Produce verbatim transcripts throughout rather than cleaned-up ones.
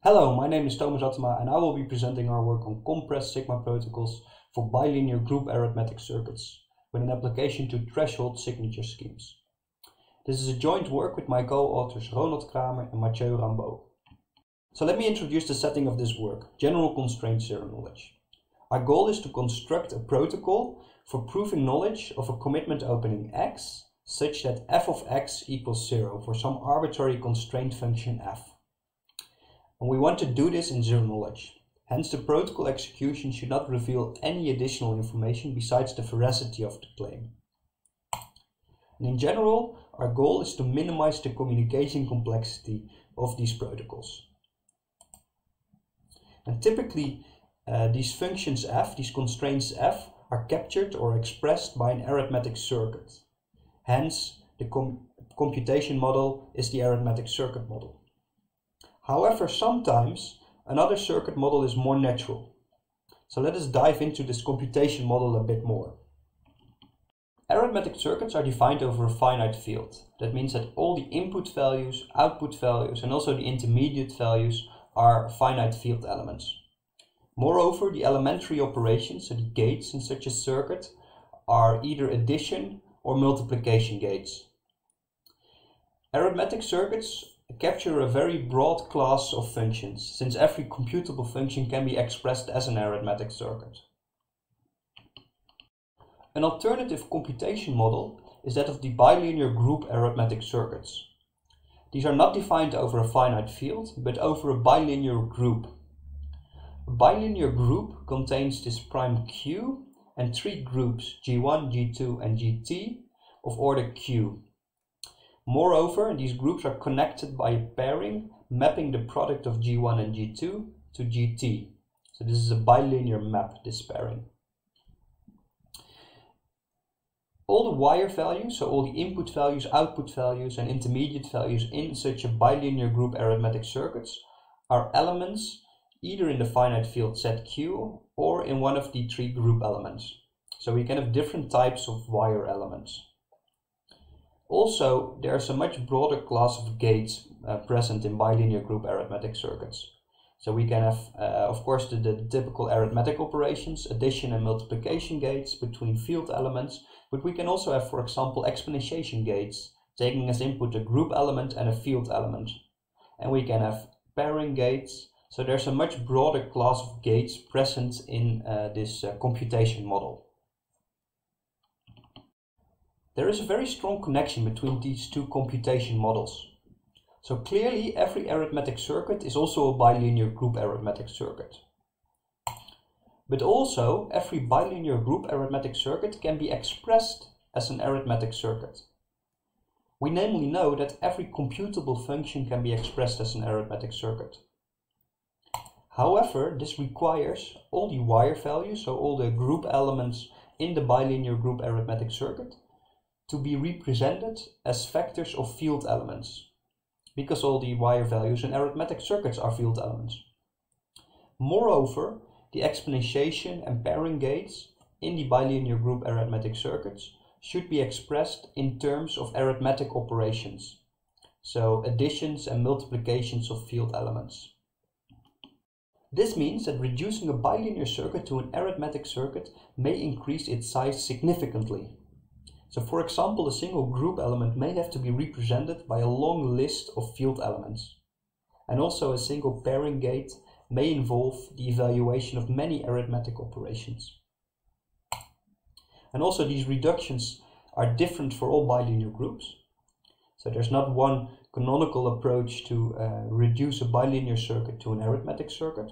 Hello, my name is Thomas Attema and I will be presenting our work on compressed sigma protocols for bilinear group arithmetic circuits with an application to threshold signature schemes. This is a joint work with my co-authors Ronald Kramer and Mathieu Rambaud. So let me introduce the setting of this work, general constraint zero knowledge. Our goal is to construct a protocol for proving knowledge of a commitment opening X such that f of x equals zero for some arbitrary constraint function f. And we want to do this in zero knowledge. Hence the protocol execution should not reveal any additional information besides the veracity of the claim. And in general, our goal is to minimize the communication complexity of these protocols. And typically uh, these functions f, these constraints f, are captured or expressed by an arithmetic circuit. Hence the com computation model is the arithmetic circuit model. However, sometimes another circuit model is more natural. So let us dive into this computation model a bit more. Arithmetic circuits are defined over a finite field. That means that all the input values, output values, and also the intermediate values are finite field elements. Moreover, the elementary operations, so the gates in such a circuit, are either addition or multiplication gates. Arithmetic circuits capture a very broad class of functions, since every computable function can be expressed as an arithmetic circuit. An alternative computation model is that of the bilinear group arithmetic circuits. These are not defined over a finite field, but over a bilinear group. A bilinear group contains this prime Q and three groups G one, G two and G T of order Q. Moreover, these groups are connected by a pairing mapping the product of G one and G two to G T. So this is a bilinear map, this pairing. All the wire values, so all the input values, output values and intermediate values in such a bilinear group arithmetic circuits are elements either in the finite field Z Q or in one of the three group elements. So we can have different types of wire elements. Also, there's a much broader class of gates uh, present in bilinear group arithmetic circuits. So we can have, uh, of course, the, the typical arithmetic operations, addition and multiplication gates between field elements, but we can also have, for example, exponentiation gates, taking as input a group element and a field element. And we can have pairing gates, so there's a much broader class of gates present in uh, this uh, computation model. There is a very strong connection between these two computation models. So clearly every arithmetic circuit is also a bilinear group arithmetic circuit. But also every bilinear group arithmetic circuit can be expressed as an arithmetic circuit. We namely know that every computable function can be expressed as an arithmetic circuit. However, this requires all the wire values, so all the group elements in the bilinear group arithmetic circuit, to be represented as vectors of field elements, because all the wire values in arithmetic circuits are field elements. Moreover, the exponentiation and pairing gates in the bilinear group arithmetic circuits should be expressed in terms of arithmetic operations, so additions and multiplications of field elements. This means that reducing a bilinear circuit to an arithmetic circuit may increase its size significantly. So for example, a single group element may have to be represented by a long list of field elements. And also a single pairing gate may involve the evaluation of many arithmetic operations. And also these reductions are different for all bilinear groups. So there's not one canonical approach to uh, reduce a bilinear circuit to an arithmetic circuit.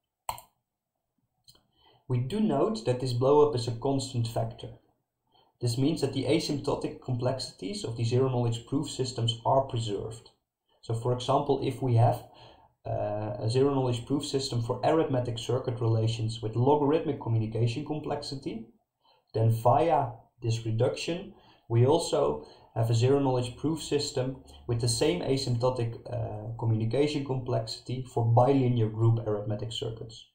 We do note that this blow-up is a constant factor. This means that the asymptotic complexities of the zero-knowledge proof systems are preserved. So for example, if we have uh, a zero-knowledge proof system for arithmetic circuit relations with logarithmic communication complexity, then via this reduction, we also have a zero-knowledge proof system with the same asymptotic uh, communication complexity for bilinear group arithmetic circuits.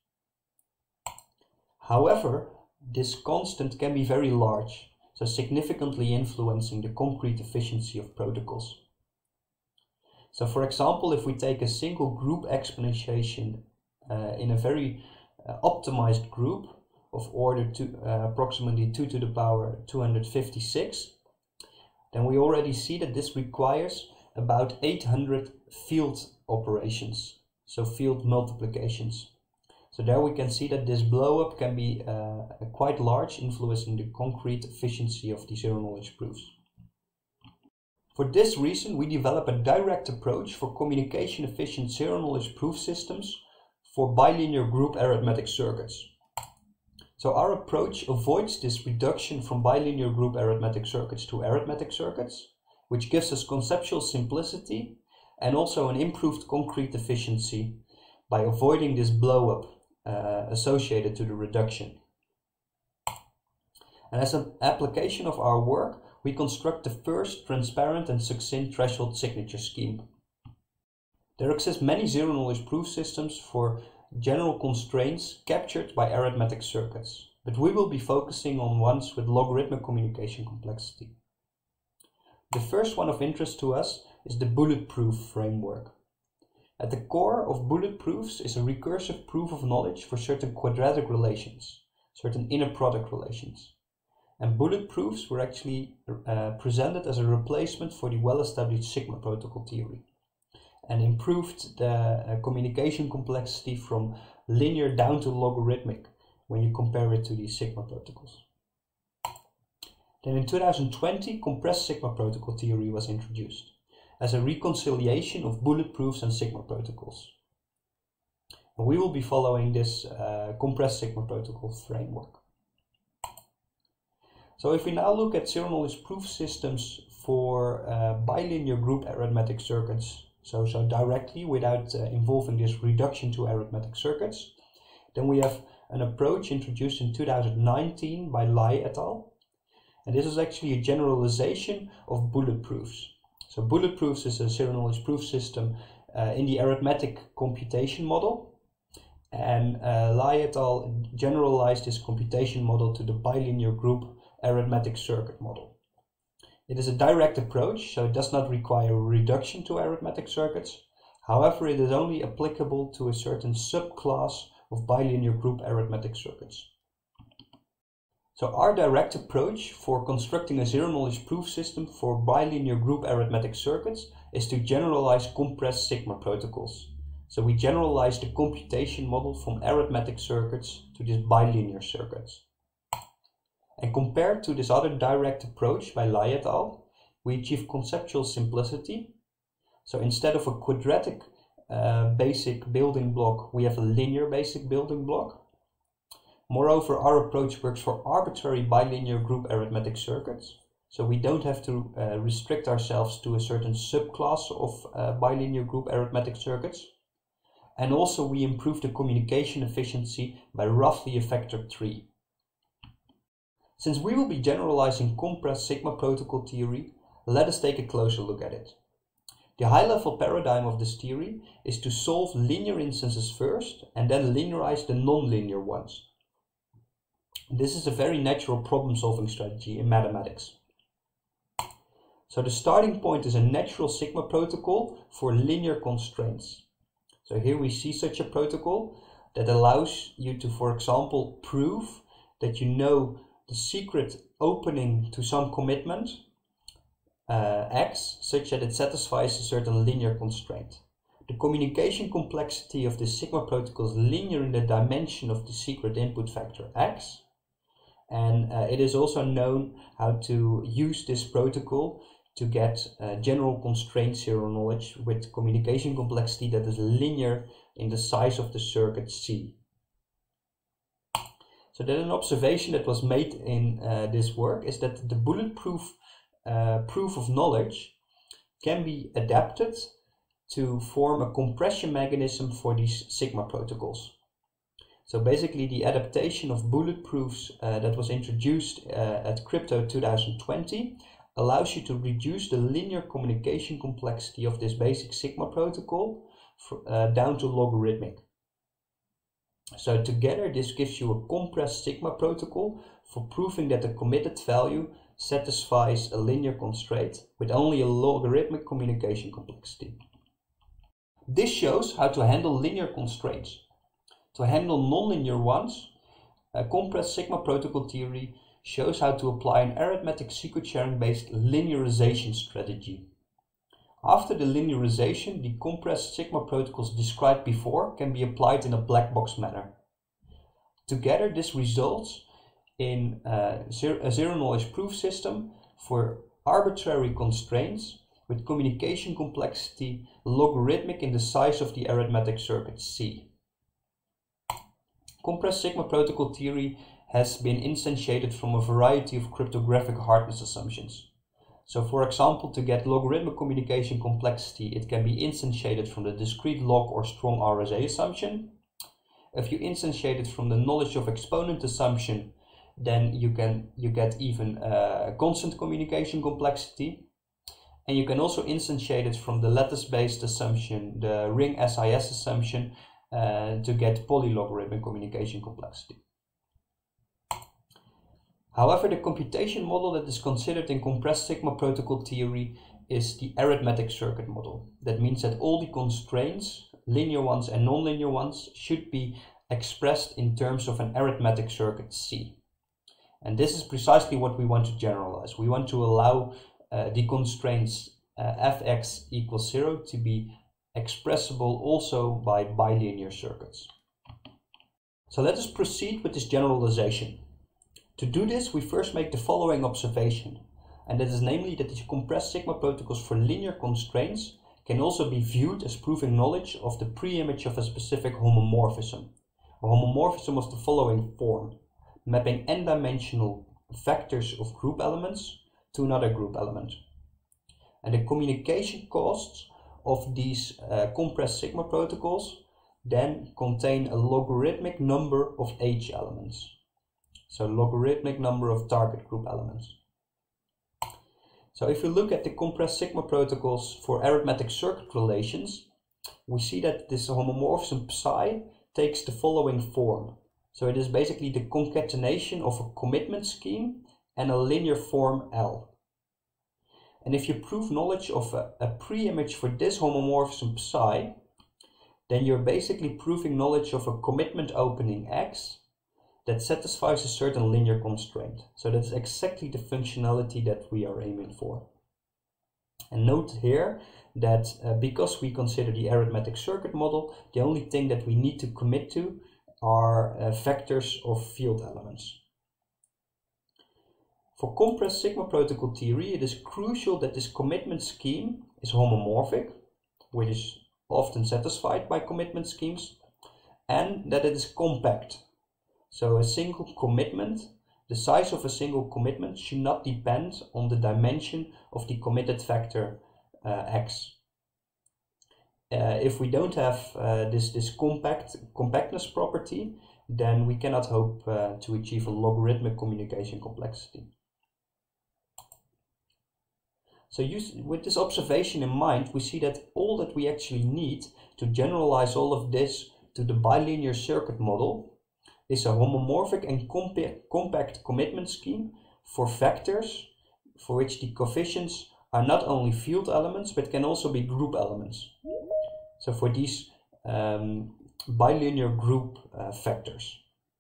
However, this constant can be very large, so significantly influencing the concrete efficiency of protocols. So for example, if we take a single group exponentiation uh, in a very uh, optimized group of order to uh, approximately two to the power two hundred fifty-six, then we already see that this requires about eight hundred field operations, so field multiplications. So there we can see that this blow-up can be uh, quite large, influencing the concrete efficiency of the zero-knowledge proofs. For this reason, we develop a direct approach for communication-efficient zero-knowledge proof systems for bilinear group arithmetic circuits. So our approach avoids this reduction from bilinear group arithmetic circuits to arithmetic circuits, which gives us conceptual simplicity and also an improved concrete efficiency by avoiding this blow-up uh, associated to the reduction. And as an application of our work, we construct the first transparent and succinct threshold signature scheme. There exist many zero-knowledge proof systems for general constraints captured by arithmetic circuits, but we will be focusing on ones with logarithmic communication complexity. The first one of interest to us is the bulletproof framework. At the core of bulletproofs is a recursive proof of knowledge for certain quadratic relations, certain inner product relations. And bulletproofs were actually uh, presented as a replacement for the well-established sigma protocol theory, and improved the uh, communication complexity from linear down to logarithmic when you compare it to the sigma protocols. Then in two thousand twenty, compressed sigma protocol theory was introduced as a reconciliation of bulletproofs and sigma protocols. And we will be following this uh, compressed sigma protocol framework. So if we now look at zero-knowledge proof systems for uh, bilinear group arithmetic circuits, so, so directly without uh, involving this reduction to arithmetic circuits, then we have an approach introduced in two thousand nineteen by Lai et al. And this is actually a generalization of bulletproofs. So bulletproofs is a zero-knowledge proof system uh, in the arithmetic computation model. And uh, Lai et al. Generalized this computation model to the bilinear group arithmetic circuit model. It is a direct approach, so it does not require a reduction to arithmetic circuits. However, it is only applicable to a certain subclass of bilinear group arithmetic circuits. So our direct approach for constructing a zero-knowledge proof system for bilinear group arithmetic circuits is to generalize compressed sigma protocols. So we generalize the computation model from arithmetic circuits to these bilinear circuits. And compared to this other direct approach by Lai et al., we achieve conceptual simplicity. So instead of a quadratic uh, basic building block, we have a linear basic building block. Moreover, our approach works for arbitrary bilinear group arithmetic circuits. So we don't have to uh, restrict ourselves to a certain subclass of uh, bilinear group arithmetic circuits. And also we improve the communication efficiency by roughly a factor three. Since we will be generalizing compressed sigma protocol theory, let us take a closer look at it. The high-level paradigm of this theory is to solve linear instances first and then linearize the non-linear ones. This is a very natural problem-solving strategy in mathematics. So the starting point is a natural sigma protocol for linear constraints. So here we see such a protocol that allows you to, for example, prove that you know the secret opening to some commitment uh, X such that it satisfies a certain linear constraint. The communication complexity of the sigma protocol is linear in the dimension of the secret input factor X. And uh, it is also known how to use this protocol to get uh, general constraint zero knowledge with communication complexity that is linear in the size of the circuit C. So then an observation that was made in uh, this work is that the bulletproof uh, proof of knowledge can be adapted to form a compression mechanism for these sigma protocols. So basically the adaptation of bulletproofs uh, that was introduced uh, at Crypto two thousand twenty allows you to reduce the linear communication complexity of this basic sigma protocol for, uh, down to logarithmic. So together this gives you a compressed sigma protocol for proving that the committed value satisfies a linear constraint with only a logarithmic communication complexity. This shows how to handle linear constraints. To handle nonlinear ones, a compressed sigma protocol theory shows how to apply an arithmetic secret sharing based linearization strategy. After the linearization, the compressed sigma protocols described before can be applied in a black box manner. Together, this results in a zero knowledge proof system for arbitrary constraints with communication complexity logarithmic in the size of the arithmetic circuit C. Compressed sigma protocol theory has been instantiated from a variety of cryptographic hardness assumptions. So for example, to get logarithmic communication complexity, it can be instantiated from the discrete log or strong R S A assumption. If you instantiate it from the knowledge of exponent assumption, then you can you get even uh, constant communication complexity. And you can also instantiate it from the lattice-based assumption, the ring S I S assumption, uh, to get polylogarithmic communication complexity. However, the computation model that is considered in compressed sigma protocol theory is the arithmetic circuit model. That means that all the constraints, linear ones and nonlinear ones, should be expressed in terms of an arithmetic circuit C. And this is precisely what we want to generalize. We want to allow uh, the constraints uh, fx equals zero to be expressible also by bilinear circuits. So let us proceed with this generalization. To do this, we first make the following observation, and that is namely that the compressed sigma protocols for linear constraints can also be viewed as proving knowledge of the preimage of a specific homomorphism. A homomorphism of the following form, mapping n-dimensional vectors of group elements to another group element. And the communication costs of these uh, compressed sigma protocols then contain a logarithmic number of H elements. So logarithmic number of target group elements. So if we look at the compressed sigma protocols for arithmetic circuit relations, we see that this homomorphism psi takes the following form. So it is basically the concatenation of a commitment scheme and a linear form L. And if you prove knowledge of a, a preimage for this homomorphism psi, then you're basically proving knowledge of a commitment opening X that satisfies a certain linear constraint. So that's exactly the functionality that we are aiming for. And note here that uh, because we consider the arithmetic circuit model, the only thing that we need to commit to are uh, vectors of field elements. For compressed sigma protocol theory, it is crucial that this commitment scheme is homomorphic, which is often satisfied by commitment schemes, and that it is compact. So a single commitment, the size of a single commitment should not depend on the dimension of the committed vector uh, X. Uh, if we don't have uh, this, this compact compactness property, then we cannot hope uh, to achieve a logarithmic communication complexity. So use, with this observation in mind, we see that all that we actually need to generalize all of this to the bilinear circuit model is a homomorphic and compa compact commitment scheme for vectors for which the coefficients are not only field elements but can also be group elements. So for these um, bilinear group uh, vectors.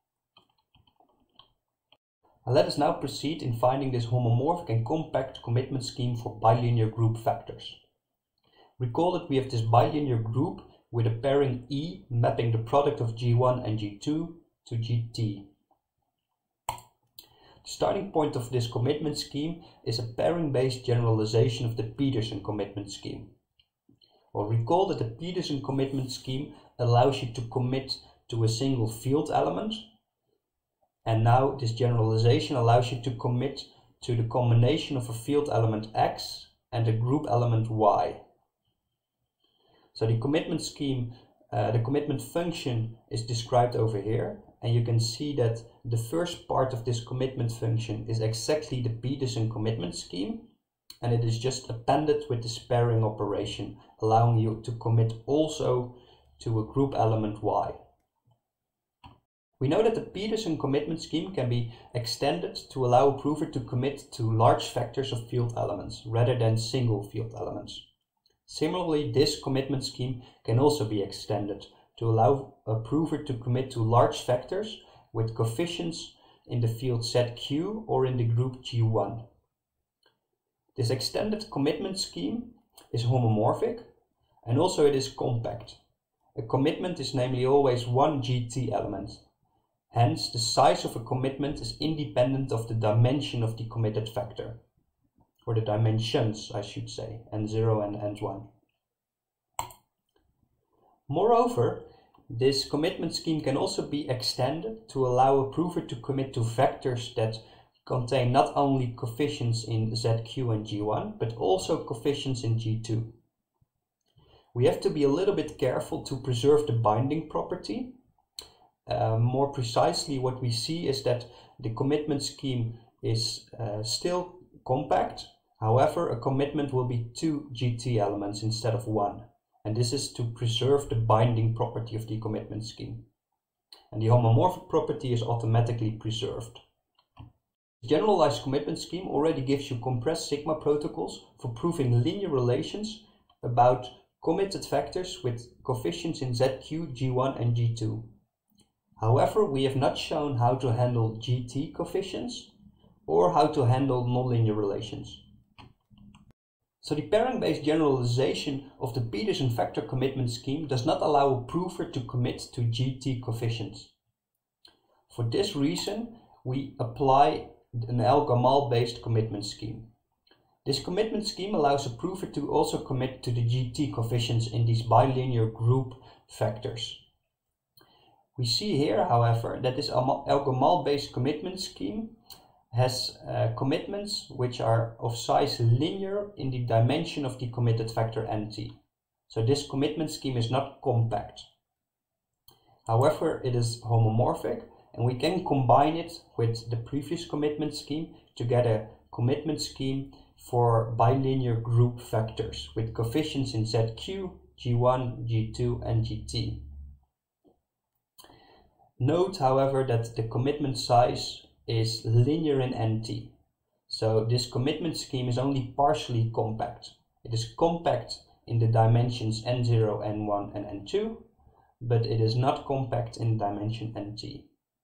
And let us now proceed in finding this homomorphic and compact commitment scheme for bilinear group vectors. Recall that we have this bilinear group with a pairing E mapping the product of G one and G two to G T. The starting point of this commitment scheme is a pairing-based generalization of the Petersen commitment scheme. Well, recall that the Petersen commitment scheme allows you to commit to a single field element, and now this generalization allows you to commit to the combination of a field element X and a group element Y. So the commitment scheme, uh, the commitment function is described over here, and you can see that the first part of this commitment function is exactly the Petersen commitment scheme, and it is just appended with this pairing operation, allowing you to commit also to a group element Y. We know that the Petersen commitment scheme can be extended to allow a prover to commit to large vectors of field elements rather than single field elements. Similarly, this commitment scheme can also be extended to allow a prover to commit to large vectors with coefficients in the field Z Q or in the group G one. This extended commitment scheme is homomorphic and also it is compact. A commitment is namely always one G T element. Hence, the size of a commitment is independent of the dimension of the committed vector. Or the dimensions, I should say, n zero and n one. Moreover, this commitment scheme can also be extended to allow a prover to commit to vectors that contain not only coefficients in Z Q and G one, but also coefficients in G two. We have to be a little bit careful to preserve the binding property. Uh, more precisely, what we see is that the commitment scheme is uh, still compact. However, a commitment will be two G T elements instead of one. And this is to preserve the binding property of the commitment scheme. And the homomorphic property is automatically preserved. The generalized commitment scheme already gives you compressed sigma protocols for proving linear relations about committed vectors with coefficients in Z Q, G one and G two. However, we have not shown how to handle G T coefficients or how to handle nonlinear relations. So the pairing-based generalization of the Petersen vector commitment scheme does not allow a prover to commit to G T coefficients. For this reason, we apply an El-Gamal-based commitment scheme. This commitment scheme allows a prover to also commit to the G T coefficients in these bilinear group vectors. We see here, however, that this El-Gamal-based commitment scheme has uh, commitments which are of size linear in the dimension of the committed vector nt. So this commitment scheme is not compact. However, it is homomorphic and we can combine it with the previous commitment scheme to get a commitment scheme for bilinear group vectors with coefficients in Z Q, G one, G two and G T. Note, however, that the commitment size is linear in N T. So this commitment scheme is only partially compact. It is compact in the dimensions n zero, n one and n two, but it is not compact in dimension nt.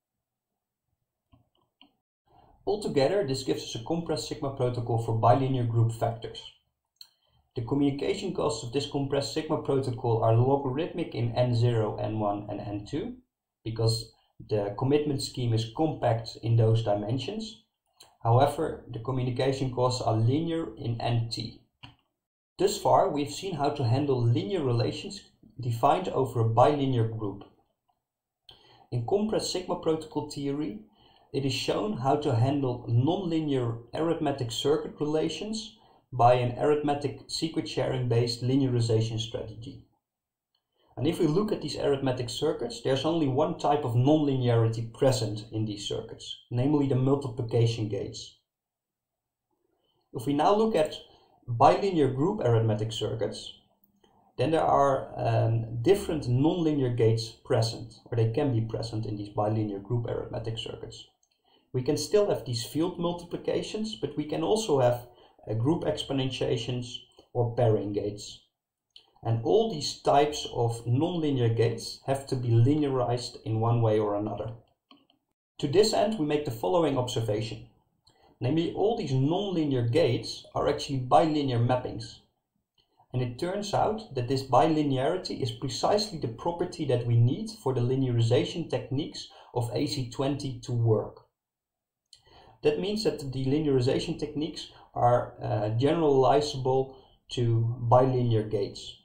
Altogether, this gives us a compressed sigma protocol for bilinear group vectors. The communication costs of this compressed sigma protocol are logarithmic in n zero, n one and n two, because the commitment scheme is compact in those dimensions. However, the communication costs are linear in nt. Thus far, we've seen how to handle linear relations defined over a bilinear group. In compressed sigma protocol theory, it is shown how to handle nonlinear arithmetic circuit relations by an arithmetic sequence sharing based linearization strategy. And if we look at these arithmetic circuits, there's only one type of nonlinearity present in these circuits, namely the multiplication gates. If we now look at bilinear group arithmetic circuits, then there are um, different nonlinear gates present, or they can be present in these bilinear group arithmetic circuits. We can still have these field multiplications, but we can also have uh, group exponentiations or pairing gates. And all these types of nonlinear gates have to be linearized in one way or another. To this end, we make the following observation. Namely, all these nonlinear gates are actually bilinear mappings. And it turns out that this bilinearity is precisely the property that we need for the linearization techniques of A C twenty to work. That means that the linearization techniques are uh, generalizable to bilinear gates.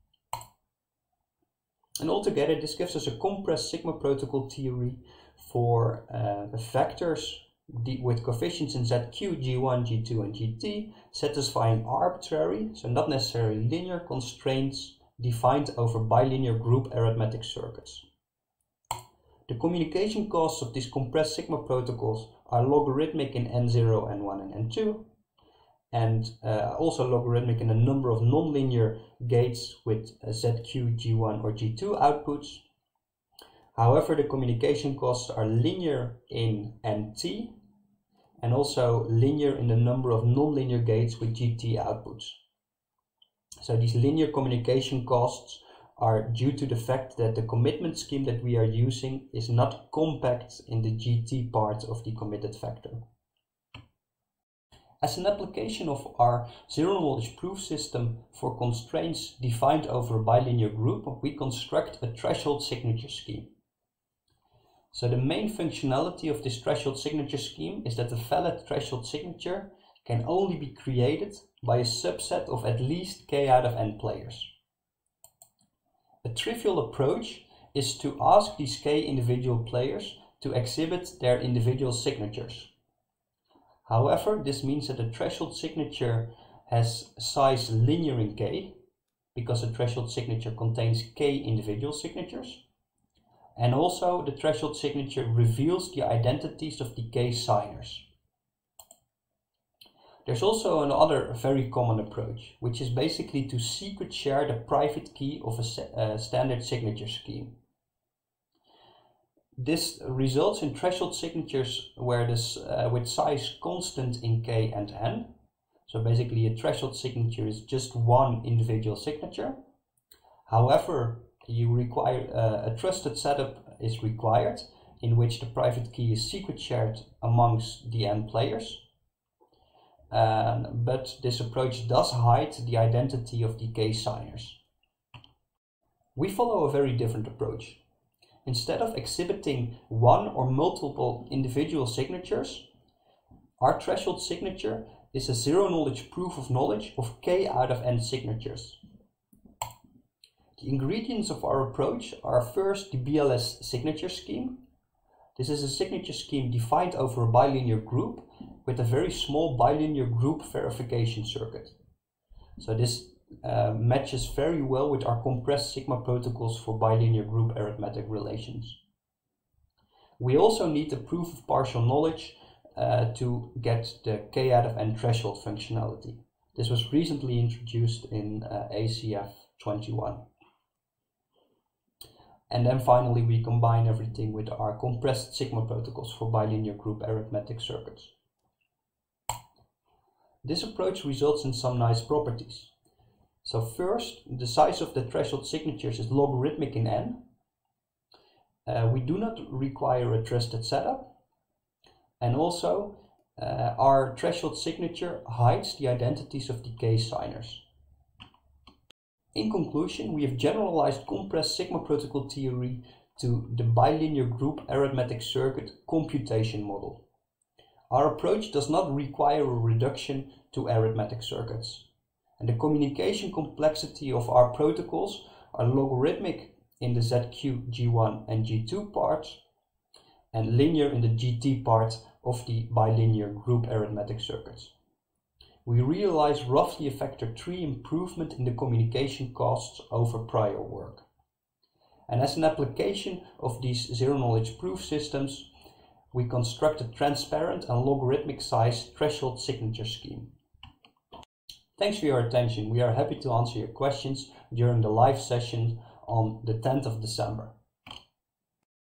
And altogether, this gives us a compressed sigma protocol theory for uh, vectors with coefficients in Z Q, G one, G two and G T, satisfying arbitrary, so not necessarily linear constraints defined over bilinear group arithmetic circuits. The communication costs of these compressed sigma protocols are logarithmic in n zero, n one and n two, and uh, also logarithmic in a number of nonlinear gates with uh, Z Q, G one or G two outputs. However, the communication costs are linear in nt and also linear in the number of nonlinear gates with G T outputs. So these linear communication costs are due to the fact that the commitment scheme that we are using is not compact in the G T part of the committed vector. As an application of our zero-knowledge proof system for constraints defined over a bilinear group, we construct a threshold signature scheme. So the main functionality of this threshold signature scheme is that the valid threshold signature can only be created by a subset of at least k out of n players. A trivial approach is to ask these k individual players to exhibit their individual signatures. However, this means that the threshold signature has size linear in k, because a threshold signature contains k individual signatures. And also the threshold signature reveals the identities of the k signers. There's also another very common approach, which is basically to secret share the private key of a uh, standard signature scheme. This results in threshold signatures where this uh, with size constant in k and n. So basically a threshold signature is just one individual signature. However, you require uh, a trusted setup is required in which the private key is secret shared amongst the n players. Um, but this approach does hide the identity of the k signers. We follow a very different approach. Instead of exhibiting one or multiple individual signatures, our threshold signature is a zero-knowledge proof of knowledge of k out of n signatures. The ingredients of our approach are first the B L S signature scheme. This is a signature scheme defined over a bilinear group with a very small bilinear group verification circuit. So this uh, matches very well with our compressed sigma protocols for bilinear group arithmetic relations. We also need a proof of partial knowledge uh, to get the k out of n threshold functionality. This was recently introduced in uh, A C F twenty-one. And then finally we combine everything with our compressed sigma protocols for bilinear group arithmetic circuits. This approach results in some nice properties. So first, the size of the threshold signatures is logarithmic in n. Uh, we do not require a trusted setup. And also, uh, our threshold signature hides the identities of the k signers. In conclusion, we have generalized compressed sigma protocol theory to the bilinear group arithmetic circuit computation model. Our approach does not require a reduction to arithmetic circuits. And the communication complexity of our protocols are logarithmic in the Z Q G one and G two parts and linear in the G T part of the bilinear group arithmetic circuits. We realize roughly a factor three improvement in the communication costs over prior work. And as an application of these zero-knowledge proof systems, we construct a transparent and logarithmic size threshold signature scheme. Thanks for your attention. We are happy to answer your questions during the live session on the tenth of December.